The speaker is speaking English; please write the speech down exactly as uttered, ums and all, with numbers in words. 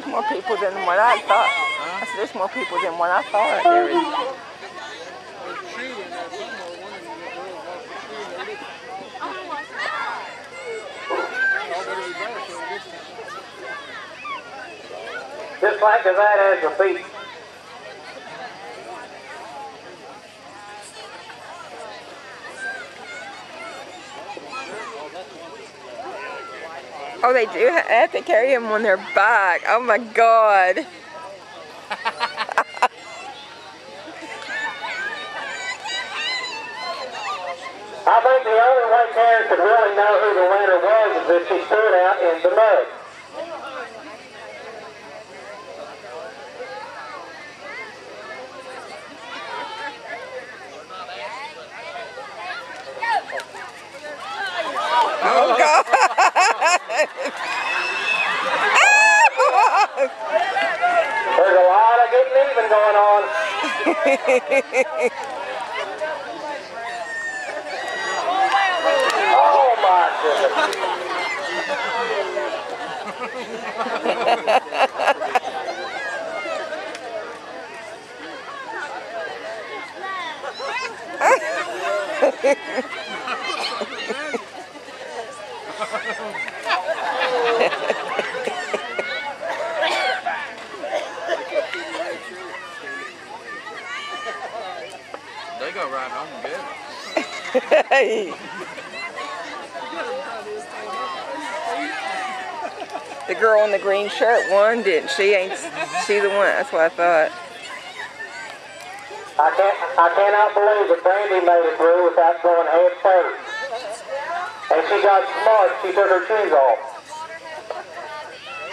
more people than what I thought. I said, there's more people than what I thought there is. Just like that as your feet. Oh, they do have to carry him on their back. Oh my God. I think the only way Karen could really know who the winner was is if she stood out in the mud. Oh God. There's a lot of getting even going on. Oh my goodness. They go right home and get it. The girl in the green shirt won, didn't she? Ain't she the one? That's what I thought. I can't. I cannot believe that Brandy made it through without going head first. And she got smart. She took her shoes off.